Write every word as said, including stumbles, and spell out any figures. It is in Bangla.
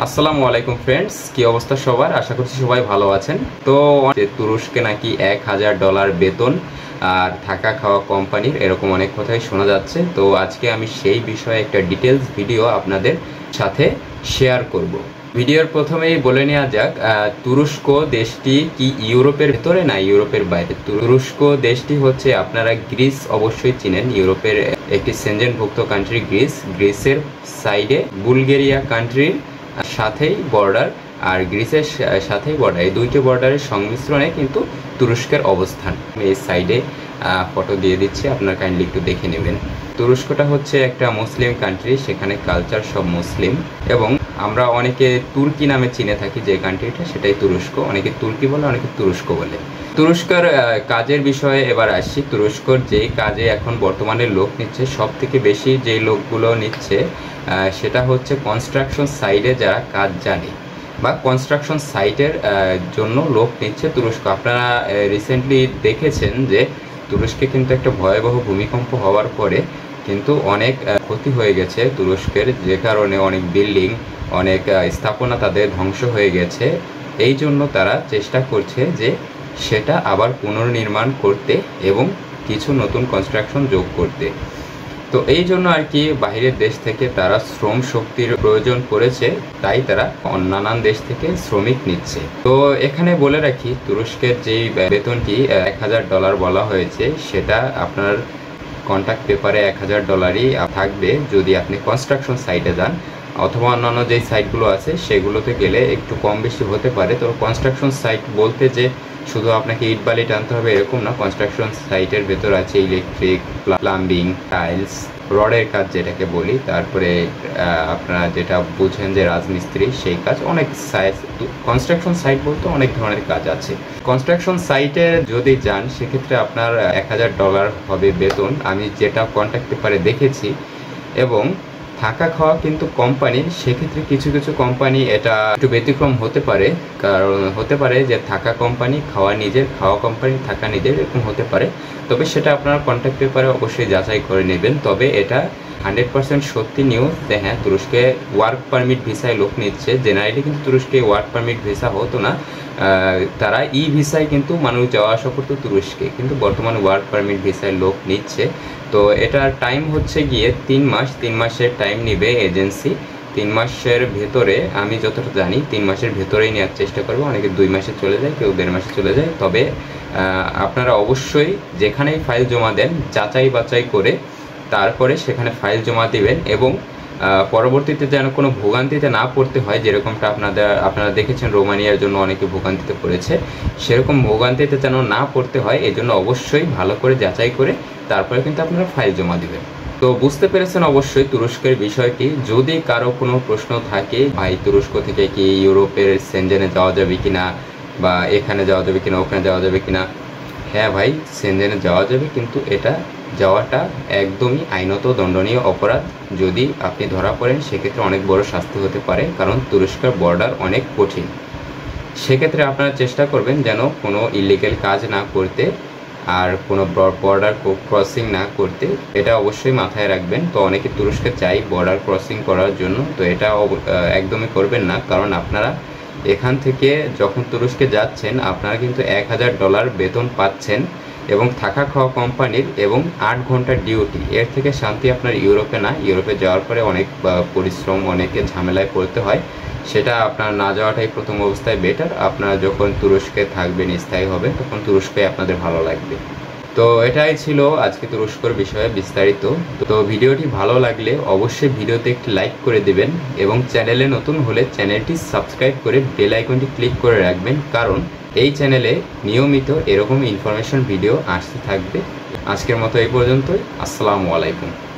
আসসালামু আলাইকুম ফ্রেন্ডস, কি অবস্থা সবার? আশা করছি সবাই ভালো আছেন। তো তুরস্কে নাকি এক হাজার ডলার বেতন আর থাকা খাওয়া কোম্পানির এরকম অনেক কথাই শোনা যাচ্ছে। তো আজকে আমি সেই বিষয়ে একটা ডিটেলস ভিডিও আপনাদের সাথে শেয়ার করব। ভিডিওর প্রথমেই বলে নেওয়া যাক, তুরস্ক দেশটি কি ইউরোপের ভেতরে না ইউরোপের বাইরে? তুরস্ক দেশটি হচ্ছে, আপনারা গ্রিস অবশ্যই চিনেন, ইউরোপের একটি সেনজেনভুক্ত কান্ট্রি গ্রিস। গ্রিসের সাইডে বুলগেরিয়া কান্ট্রির সাথেই বর্ডার, আর গ্রিসের সাথেই বর্ডার, এই দুইটি বর্ডারের সংমিশ্রণে কিন্তু তুরস্কের অবস্থান। আমি এই সাইডে ফটো দিয়ে দিচ্ছি, আপনারা কাইন্ডলি একটু দেখে নেবেন। তুরস্কটা হচ্ছে একটা মুসলিম কান্ট্রি, সেখানে কালচার সব মুসলিম, এবং আমরা অনেকে তুর্কি নামে চিনে থাকি যে কান্ট্রিটা, সেটাই তুরস্ক। অনেকে তুর্কি বলে, অনেকে তুরস্ক বলে। তুরস্কের কাজের বিষয়ে এবার আসি। তুরস্কর যে কাজে এখন বর্তমানে লোক নিচ্ছে, সব থেকে বেশি যে লোকগুলো নিচ্ছে সেটা হচ্ছে কনস্ট্রাকশন সাইটে যারা কাজ জানে বা কনস্ট্রাকশন সাইটের জন্য লোক নিচ্ছে তুরস্ক। আপনারা রিসেন্টলি দেখেছেন যে তুরস্কে কিন্তু একটা ভয়াবহ ভূমিকম্প হওয়ার পরে কিন্তু অনেক ক্ষতি হয়ে গেছে তুরস্কের, যে কারণে অনেক বিল্ডিং, অনেক স্থাপনা তাদের ধ্বংস হয়ে গেছে। এই জন্য তারা চেষ্টা করছে যে সেটা আবার পুনর্নির্মাণ করতে এবং কিছু নতুন কনস্ট্রাকশন যোগ করতে। তো এই জন্য আর কি বাইরের দেশ থেকে তারা শ্রম শক্তির প্রয়োজন পড়েছে, তাই তারা নানান দেশ থেকে শ্রমিক নিচ্ছে। তো এখানে বলে রাখি, তুরস্কের যেই বেতনটি এক হাজার ডলার বলা হয়েছে, সেটা আপনার কন্ট্রাক্ট পেপারে এক হাজার ডলারই থাকবে যদি আপনি কনস্ট্রাকশন সাইটে যান, অথবা অন্যান্য যেই সাইটগুলো আছে সেগুলোতে গেলে একটু কম বেশি হতে পারে। তো কনস্ট্রাকশন সাইট বলতে যে শুধু আপনাকে ইট বালি টানতে হবে এরকম না। কনস্ট্রাকশন সাইটের ভেতর আছে ইলেকট্রিক, প্লাম্বিং, টাইলস, রডের কাজ যেটাকে বলি, তারপরে আপনারা যেটা বুঝেন যে রাজমিস্ত্রি, সেই কাজ, অনেক সাইজ। কনস্ট্রাকশন সাইট বলতে অনেক ধরনের কাজ আছে। কনস্ট্রাকশন সাইটে যদি যান সেক্ষেত্রে আপনার এক হাজার ডলার হবে বেতন, আমি যেটা কন্ট্রাক্ট পেপারে দেখেছি। এবং থাকা খাওয়া কিন্তু কোম্পানির, সেক্ষেত্রে কিছু কিছু কোম্পানি এটা একটু ব্যতিক্রম হতে পারে, কারণ হতে পারে যে থাকা কোম্পানি, খাওয়া নিজের, খাওয়া কোম্পানি, থাকা নিজের, এরকম হতে পারে। তবে সেটা আপনার কন্ট্রাক্ট পেপারে অবশ্যই যাচাই করে নেবেন। তবে এটা হান্ড্রেড পার্সেন্ট সত্যি নিউজ যে হ্যাঁ, তুরস্কে ওয়ার্ক পারমিট ভিসায় লোক নিচ্ছে। জেনারেলি কিন্তু তুরস্কে ওয়ার্ক পারমিট ভিসা হতো না, তারা ই ভিসায় কিন্তু মানুষ যাওয়া আসা করতো তুরস্কে, কিন্তু বর্তমানে ওয়ার্ক পারমিট ভিসায় লোক নিচ্ছে। তো এটার টাইম হচ্ছে গিয়ে তিন মাস তিন মাসের টাইম নিবে এজেন্সি। তিন মাসের ভেতরে, আমি যতটা জানি তিন মাসের ভেতরেই নেওয়ার চেষ্টা করবো। অনেকে দুই মাসে চলে যায়, কেউ দেড় মাসে চলে যায়। তবে আপনারা অবশ্যই যেখানেই ফাইল জমা দেন যাচাই বাছাই করে তারপরে সেখানে ফাইল জমা দিবেন, এবং পরবর্তীতে যেন কোনো ভোগান্তিতে না পড়তে হয়, যেরকমটা আপনাদের আপনারা দেখেছেন রোমানিয়ার জন্য অনেকে ভোগান্তিতে পড়েছে, সেরকম ভোগান্তিতে যেন না পড়তে হয়, এই জন্য অবশ্যই ভালো করে যাচাই করে তারপরে কিন্তু আপনারা ফাইল জমা দিবেন। তো বুঝতে পেরেছেন অবশ্যই তুরস্কের বিষয়টি। যদি কারো কোনো প্রশ্ন থাকে, ভাই তুরস্ক থেকে কি ইউরোপের সেনজেনে যাওয়া যাবে কিনা, বা এখানে যাওয়া যাবে কিনা, ওখানে যাওয়া যাবে কিনা, হ্যাঁ ভাই, সেনজেনে যাওয়া যাবে, কিন্তু এটা যাওয়াটা একদমই আইনত দণ্ডনীয় অপরাধ। যদি আপনি ধরা পড়েন সেক্ষেত্রে অনেক বড় শাস্তি হতে পারে, কারণ তুরস্কের বর্ডার অনেক কঠিন। সেক্ষেত্রে আপনারা চেষ্টা করবেন যেন কোনো ইলিগাল কাজ না করতে, আর কোনো বর্ডার ক্রসিং না করতে, এটা অবশ্যই মাথায় রাখবেন। তো অনেকে তুরস্কে চাই বর্ডার ক্রসিং করার জন্য, তো এটা একদমই করবেন না, কারণ আপনারা এখান থেকে যখন তুরস্কে যাচ্ছেন আপনারা কিন্তু এক হাজার ডলার বেতন পাচ্ছেন, এবং থাকা খাওয়া কোম্পানির, এবং আট ঘন্টার ডিউটি। এর থেকে শান্তি আপনার ইউরোপে না। ইউরোপে যাওয়ার পরে অনেক পরিশ্রম, অনেকে ঝামেলায় পড়তে হয়, সেটা আপনার না যাওয়াটাই প্রথম অবস্থায় বেটার। আপনারা যখন তুরস্কে থাকবেন, স্থায়ী হবে, তখন তুরস্কে আপনাদের ভালো লাগবে। তো এটাই ছিল আজকে তুরস্কর বিষয়ে বিস্তারিত। তো ভিডিওটি ভালো লাগলে অবশ্যই ভিডিওতে একটি লাইক করে দেবেন, এবং চ্যানেলে নতুন হলে চ্যানেলটি সাবস্ক্রাইব করে বেল আইকনটি ক্লিক করে রাখবেন, কারণ এই চ্যানেলে নিয়মিত এরকম ইনফরমেশন ভিডিও আসতে থাকবে। আজকের মতো এই পর্যন্তই। আসসালামু আলাইকুম।